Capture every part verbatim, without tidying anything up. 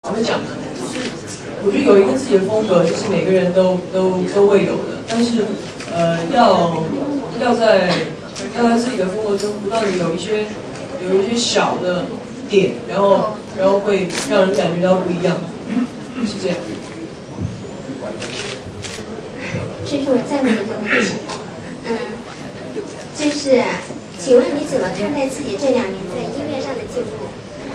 怎么讲呢？就是我觉得有一个自己的风格，就是每个人都都都会有的。但是，呃，要要在要在自己的风格中不断的有一些有一些小的点，然后然后会让人感觉到不一样，是这样。 这是我再问一个问题，嗯，就是，请问你怎么看待自己这两年在音乐上的进步？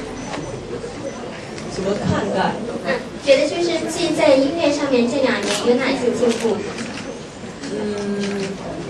怎么看待？ 嗯，觉得就是自己在音乐上面这两年有哪些进步？ 嗯，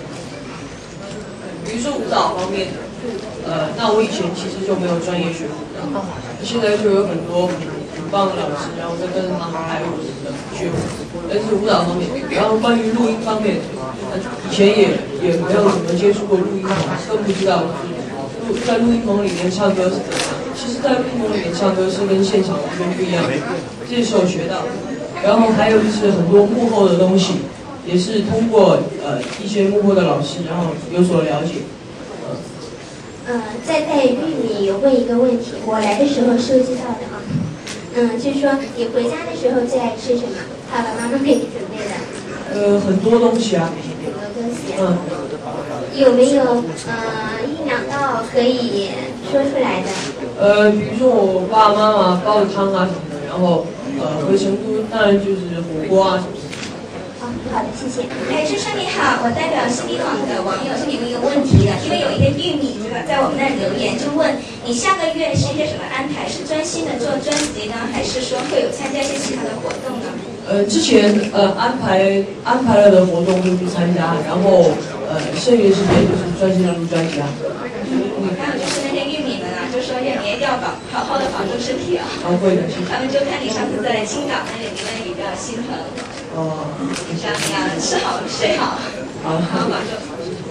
比如说舞蹈方面的，呃，那我以前其实就没有专业学舞蹈，现在就有很多很棒的老师，然后在跟他们排舞什么的学舞。但是舞蹈方面，然后关于录音方面，以前也也没有怎么接触过录音棚，更不知道录在录音棚里面唱歌是怎么样。其实，在录音棚里面唱歌是跟现场完全不一样的，这是我学到的。然后还有就是很多幕后的东西，也是通过呃一些幕后的老师，然后有所了解。 呃，在带玉米问一个问题，我来的时候收集到的啊。嗯，就是说你回家的时候最爱吃什么？爸爸妈妈给你准备的？ 呃，很多东西啊。 很多东西。 嗯。 有没有呃一两道可以说出来的？ 呃，比如说我爸爸妈妈煲的汤啊什么的，然后呃回成都当然就是火锅啊什么的。 好，好的，谢谢。 哎，春春你好，我代表新地网的网友是你问一个问题的，因为有一个玉米在我们那留言，就问你下个月是一个什么安排？是专心的做专辑呢，还是说会有参加一些其他的活动呢？ 呃，之前呃安排安排了的活动就去参加，然后呃剩余的时间就是专心的录专辑啊。 还有就是那些玉米们啊，就说也你一定要保好好的保重身体啊。 啊，会的，谢谢。 他们就看你上次在青岛那里，你们也比较心疼。 哦。 这样你要吃好睡好，好好保重。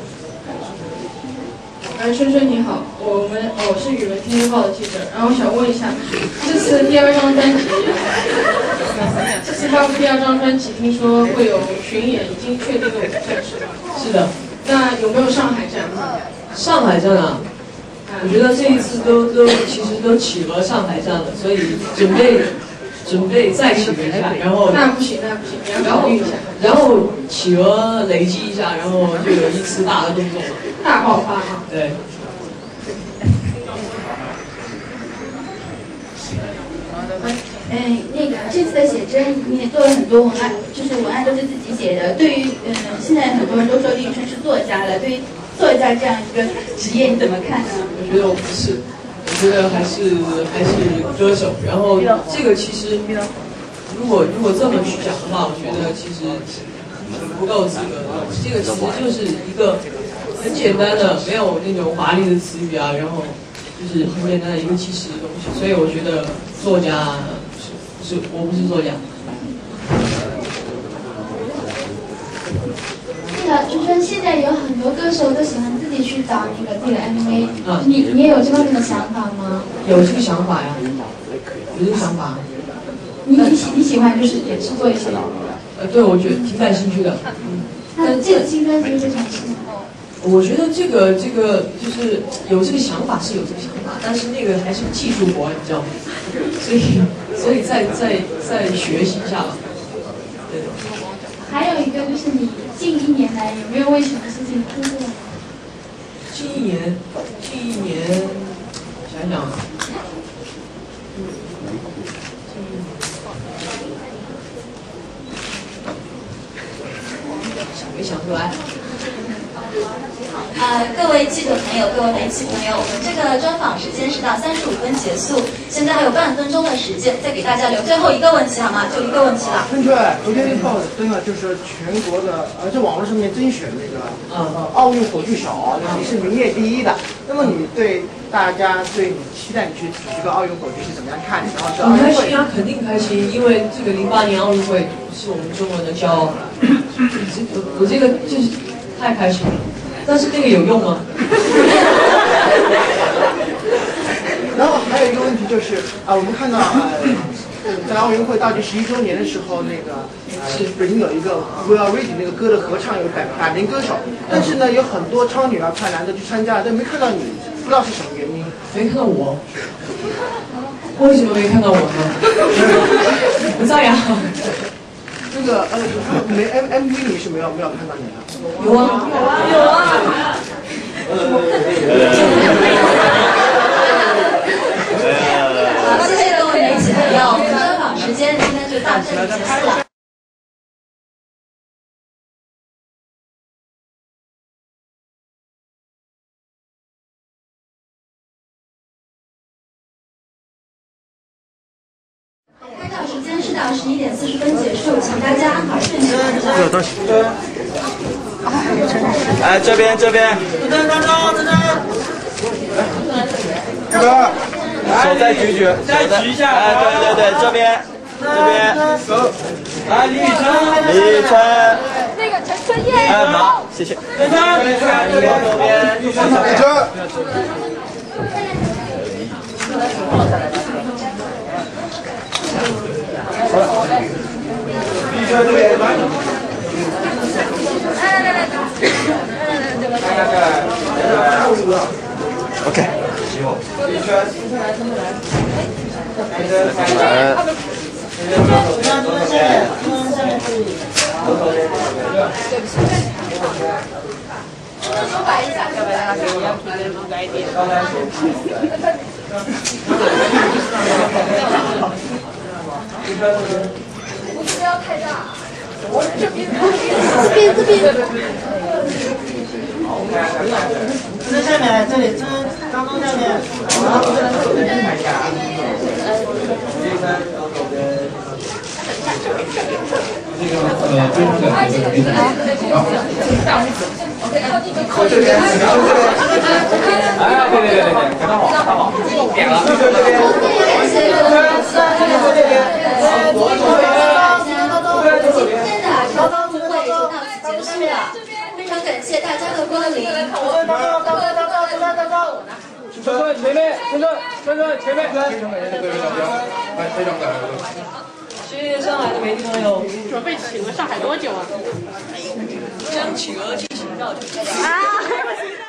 哎，春春你好，我们我是语文听日报的记者，然后我想问一下，这次第二张专辑，这次发布第二张专辑，听说会有巡演，已经确定了五个城市。 是的。 那有没有上海站？ 上海站啊，我觉得这一次都都其实都企鹅上海站了，所以准备准备再企鹅一下，然后那不行，那不行，你要考虑一下。 然后企鹅累积一下，然后就有一次大的动作了。 大爆发啊！ 对。 嗯，那个这次的写真你也做了很多文案，就是文案都是自己写的。对于嗯，现在很多人都说立宇春是作家了，对于作家这样一个职业你怎么看呢？ 我觉得我不是，我觉得还是还是歌手。然后这个其实，如果如果这么去讲的话，我觉得其实不够资格的。这个其实就是一个很简单的，没有那种华丽的词语啊，然后就是很简单的一个即时的东西。所以我觉得作家不是，我不是作家。 那个春春，现在有很多歌手都喜欢自己去找那个自己的 M V， 嗯， 你你也有这方面的想法吗？ 有这个想法呀，有这个想法。 你你喜你喜欢就是也是做一些？ 呃，对，我觉得挺感兴趣的。嗯。 那这个新专辑非常喜欢。 我觉得这个这个就是有这个想法是有这个想法，但是那个还是技术活，你知道吗？所以所以再再再学习一下吧。对。 还有一个就是你近一年来有没有为什么事情哭过？ 近一年，近一年，想想。想没想出来。 呃，各位记者朋友，各位媒体朋友，我们这个专访时间是到三十五分结束，现在还有半分钟的时间，再给大家留最后一个问题好吗？就一个问题了。 春春，昨天报登了，就是全国的，呃，在网络上面甄选那个，呃，奥运火炬手，你是名列第一的。那么你对大家对你期待你去举这个奥运火炬是怎么样看？然后这奥运会， 很开心啊，肯定开心，因为这个零八年奥运会是我们中国人的骄傲。我这个就是太开心了。但是那个有用吗？ 然后还有一个问题就是啊、呃，我们看到呃，在奥运会倒计时一周年的时候，那个是北京有一个 We Are Ready 那个歌的合唱，有百百名歌手，但是呢，有很多超女啊、派男的去参加，但没看到你，不知道是什么原因。 没看到我？为什么没看到我呢？ 那个呃，没 M M V 里是没有没有看到你的。 有啊有啊有啊。 好，谢谢各位媒体朋友，我们的专访时间今天就到这里结束了。 开导时间是到十一点四十分结束，请大家安好顺序。 哎，这边这边，这边张张这边，这个手再举举，再举一下，哎，对对对，这边这边，来李宇春，李宇春，那个陈春燕，哎好，谢谢。陈春，这边这边左边，李春。李春这边。OK。 不要太大，我这边这边这边。 这下面这里这刚刚下面。 这个呃，非常感谢李总。 好。这边，这边。哎，别别别别别，给他好，给他好，点了。这边。 感谢各位粉丝，这边。今天的招商会就到此结束了，非常感谢大家的光临。 春春前面，春春春春前面。 非常感谢各位老乡，哎，非常感谢。 谢谢上海的媒体朋友。 准备请了上海多久啊？ 将企鹅进行调查。 啊！